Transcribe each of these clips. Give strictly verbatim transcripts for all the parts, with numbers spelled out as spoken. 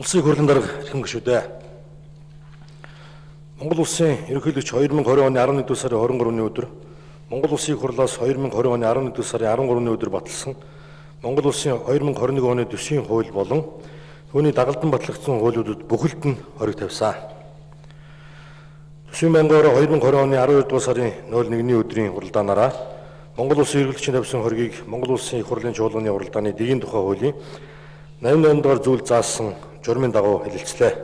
Улсын хурлын дарга эрхэм гишүүдээ. Монгол улсын ерөнхийлөгч two thousand twenty оны eleven сарын twenty-three-ны өдөр Монгол улсын хурлаас two thousand twenty оны eleven сарын thirteen-ны өдөр баталсан Монгол улсын two thousand twenty-one оны төсвийн хууль болон түүний дагалдан батлагдсан хуулиудад бүхэлд нь хориг тавьсан. Төсвийн байнгаараа two thousand twenty оны twelve сарын one-ний өдрийн уралдаанаараа Монгол улсын ерөнхийлөгчийн тавьсан хоригийг Монгол улсын их хурлын чуулганы уралдааны дэгийн тухай хуулийн eighty-eight дугаар зүйл заасан журмын дагуу хэлэлцлээ.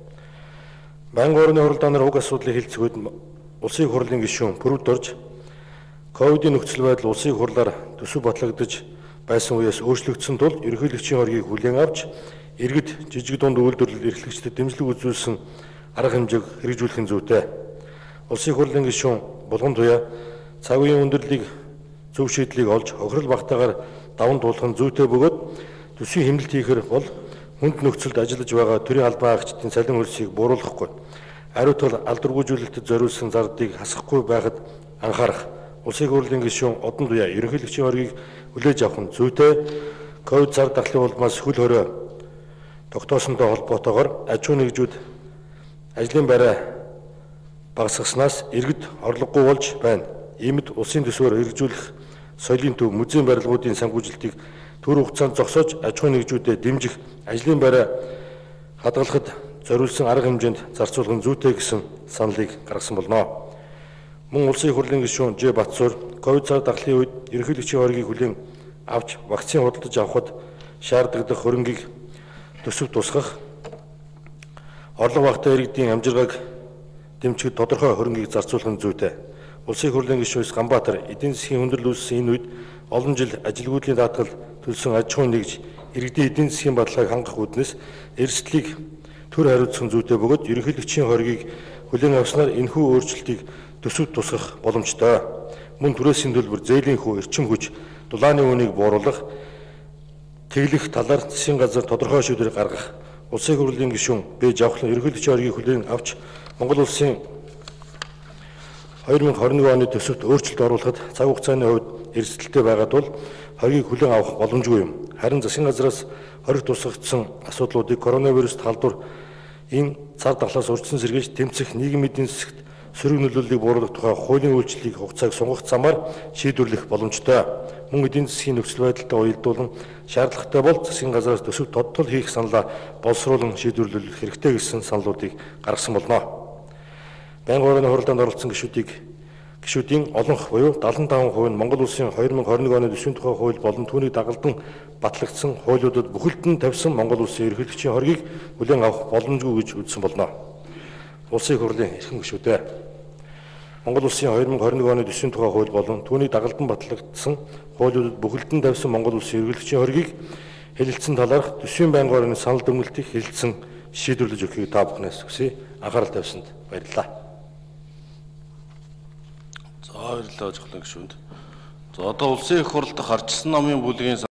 Байнгын орны уралдаанаар уг асуудлыг хэлцгүүд улсын их хурлын гишүүн Пүрвд орж ковидын нөхцөл байдал улсын их хурлаар төсөв батлагдаж байсан үеэс өөрчлөгдсөн тул ерөнхийлөгчийн хоригийг хүлээн авч иргэд жижиг дунд үйлдвэрлэл эрхлэгчдэд дэмжлэг үзүүлсэн арга хэмжээг хэрэгжүүлэх зүйтэй. Улсын их хурлын гишүүн Булган Туяа цаг үеийн өндөрлөлийг зөв шийдлийг олж хохирол багтаагаар даван туулах зүйтэй бөгөөд төсвийн хэмнэлт хийхэр бол хүнд нөхцөлд ажиллаж байгаа төрийн албан агчдын цалин хөлсийг бууруулахгүй, ариутгал алдаргүйжүүлэлтэд зориулсан зардыг хасахгүй байхад анхаарах. Улсын их хурлын гишүүн Одон Туяа ерөнхийлөгчийн хоригийг хүлээж авах нь зүйтэй. Ковид зар дахлын улмаас хөл хорой тогтоосонтой холбоотойгоор аж ахуйн нэгжүүд ажлын байраа багасгаснаас иргэд орлогогүй болж байна. Иймд улсын төсвөөр хэрэгжүүлэх соёлын төв музейн барилгуудын санхүүжилтийг төр хугацаанд зогсоож аж ахуйн нэгжүүдэд дэмжих, ажлын байраа хадгалахад зориулсан арга хэмжээнд зарцуулах нь зүйтэй гэсэн саналыг гаргасан болно. Мөн улсын их хурлын гишүүн Ж Батсуур ковид цар дахлын үед ерөнхийлөгчийн хоригийг хүлээн авч вакцин худалдаж авахд шаардлагатай хөрөнгийг төсөв тусгах, орлого багтаа иргэдийн амжиргааг дэмжихэд тодорхой хөрөнгийг зарцуулах нь зүйтэй. Улсын их хурлын гишүүн Ганбаатар эдийн засгийн хүндрэл үүссэн энэ үед олон жил ажилгүйдлийн даатгал төлсөн аж ахуйн нэгж иргэдийн эдийн засгийн бодлогыг хангах үүднээс эрсдлийг төр хариуцах зүйтэй бөгөөд ерөнхийлөгчийн хоригийг хүлээн авснаар энэхүү өөрчлөлтийг төсөвд тусгах боломжтой. Мөн түрээсийн төлбөр, зээлийн хүү, эрчим хүч, дулааны үнийг бууруулах, тэглэх талаар засгийн газар тодорхой шийдвэр гаргах. Улсын их хурлын гишүүн Б Жавхлан ерөнхийлөгчийн хоригийг хүлээн авч Монгол улсын two thousand twenty-one оны төсөвт өөрчлөлт оруулахад цаг хугацааны хувьд эрсдэлтэй байгаа тул хоригийг хүлээн авах боломжгүй юм. Харин засгийн газраас хориг тусгагдсан асуудлуудыг коронавируст халдвар энэ цар тахлаас урьдчилан сэргээж тэмцэх нийгмийн эдийн засагт сөрөг нөлөөллийг бууруулах тухай хуулийн үйлчлэгийг хугацааг сунгах замаар шийдвэрлэх боломжтой. Мөн эдийн засгийн нөхцөл байдалтай уялдуулан шаардлагатай бол засгийн газраас төсөв тодтол хийх саналаа боловсруулан шийдвэрлэх хэрэгтэй гэсэн саналуудыг гаргасан болно. Байнгын орны хурлаанд оролцсон гишүүдийг гишүүдийн олонх буюу seventy-five percent нь Монгол улсын two thousand twenty-one оны төсвийн тухай хууль болон түүнийг дагалдан батлагдсан хуулиудад бүхэлд нь тавьсан Монгол улсын ерөнхийлөгчийн хоригийг хүлээн авах боломжгүй гэж үзсэн болно. Улсын их хурлын эрхэм гишүүдээ. Монгол улсын two thousand twenty-one оны төсвийн тухай хууль болон түүнийг дагалдан батлагдсан хуулиудад бүхэлд нь тавьсан Монгол улсын ерөнхийлөгчийн хоригийг хэлэлцсэн талаарх төсвийн байнгын орны санал дүгнэлтийг хэлэлцэн шийдвэрлэж өгөхийг та бүхнээс хүсье. Анхаарал тавьсанд баярлалаа. За баярлалаа жохлон гишүүнд. За одоо улсын их хурлд гарчсан намын бүлгийн